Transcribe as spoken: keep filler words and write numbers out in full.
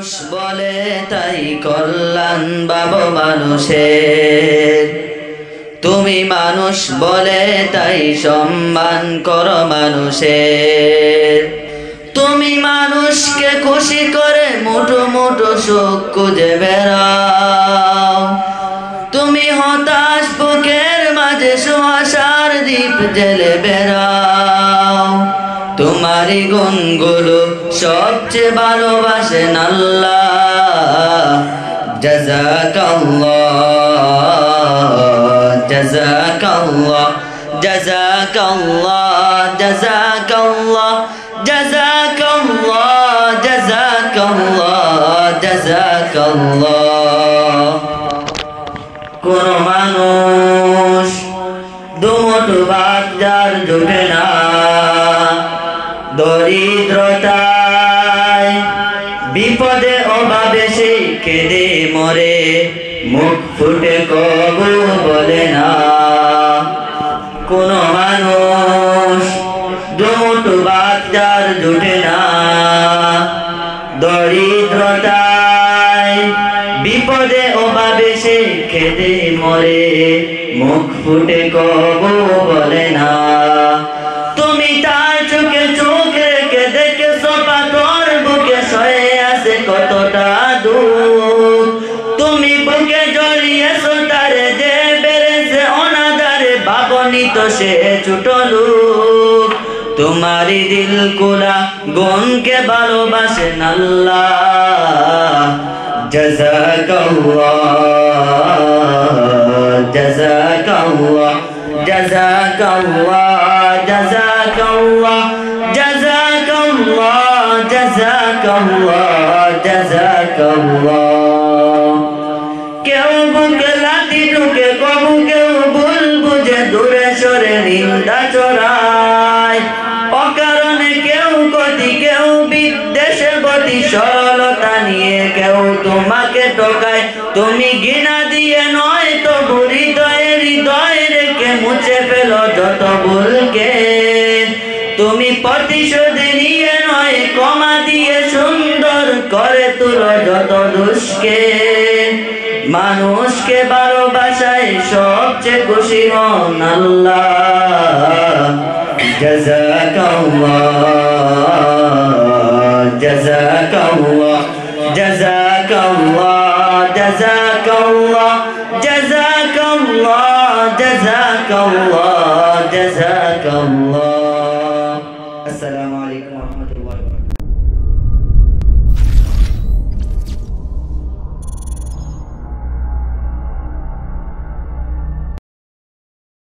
মানুষ বলে তাই কল্যাণ বাবু মানুষের, তুমি মানুষ বলে তাই সম্মান করো মানুষের। তুমি মানুষকে খুশি করে মুঠো মুঠো সুখ খুঁজে বেড়াও, তুমি হতাশ বুকের মাঝে সুহাসার দীপ জ্বেলে বেড়াও। তোমারই গুণগুলো সবচেয়ে ভালোবাসেন আল্লাহ। জাযাকাল্লাহ জাযাকাল্লাহ জাযাকাল্লাহ জাযাকাল্লাহ জাযাকাল্লাহ জাযাকাল্লাহ জাযাকাল্লাহ। কোন মানুষ দুমুঠো ভাত যার জোটে না, দরিদ্রতায় বিপদে অভাবে সে কেঁদে মরে, মুখ ফুটে কবু বলে না। কোন মানুষ দুমুঠো ভাত যার জোটে না, দরিদ্রতায় বিপদে অভাবে সে কেঁদে মরে, মুখ ফুটে কবু বলে না। তুমি তার চোখে চোখ রেখে দেখেছো পাথর বুকে সয়ে আছে কতটা দুঃখ। তুমি বুকে জড়িয়েছো তারে যে বেড়েছে অনাদারে, ভাবনি তো সে ছোট লোক। তোমারই দিল কোলা গুণকে ভালোবাসেন আল্লাহ। জাযাকাল্লাহ জাযাকাল্লাহ জাযাকাল্লাহ জাযাকাল্লাহ জাযাকাল্লাহ জাযাকাল্লাহ জাযাকাল্লাহ। কেউ বুকে লাথি ঢুকে কবু কেউ ভুল বুঝে দূরে সরে নিন্দা চড়ায়, অকারণে কেউ গতি কেউ বিদ্বেষে গতি, সরলতা নিয়ে কেউ তোমাকে ঠকায়। তুমি ঘৃণা দিয়ে নয় তবু হৃদয়ে হৃদয় রেখে মুছে ফেলো যত ভুলকে। তুমি প্রতিশোধ নিয়ে নয় ক্ষমা দিয়ে সুন্দর করে তুলো যত দুষ্কে। মানুষকে ভালোবাসায় সবচেয়ে খুশি হন আল্লাহ। জাযাকাল্লাহ জাযাকাল্লাহ জাযাকাল্লাহ জাযাকাল্লাহ জাযাকাল্লাহ জাযাকাল্লাহ জাযাকাল্লাহ।